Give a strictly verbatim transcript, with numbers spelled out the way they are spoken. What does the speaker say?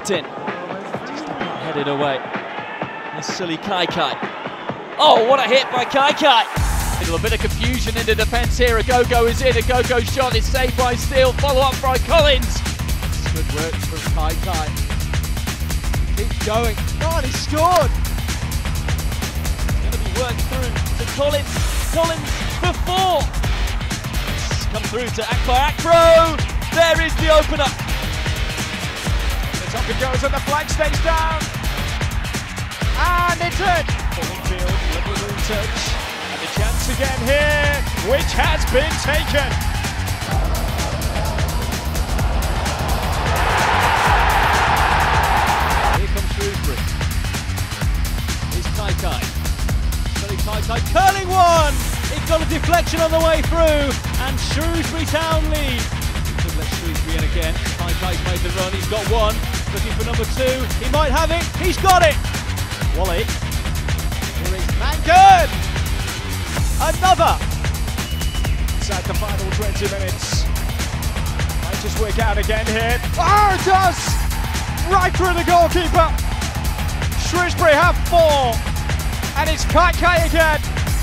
tucked in. Just headed away. This silly Kai Kai. Oh, what a hit by Kai Kai! A bit of confusion in the defence here. A go-go is in. A go-go shot is saved by Steele. Follow up by Collins. Good work from Kai Kai. Keeps going. Oh, and he scored! Going to be worked through to Collins. Collins for four. It's come through to Akbar Akro. There is the opener. The top it goes and the flag stays down. And it's in. Field, lovely little touch. And a chance again here, which has been taken. Here comes Shrewsbury. Here's Kai Kai. Sorry, Kai Kai curling one! It got a deflection on the way through, and Shrewsbury Town lead. Could let Shrewsbury in again. Kai Kai's made the run, he's got one. Looking for number two, he might have it, he's got it! Wally. Here is Mangood! Another! Inside the final twenty minutes. Might just work out again here. Oh, it does! Right through the goalkeeper. Shrewsbury have four. And it's Kai Kai again.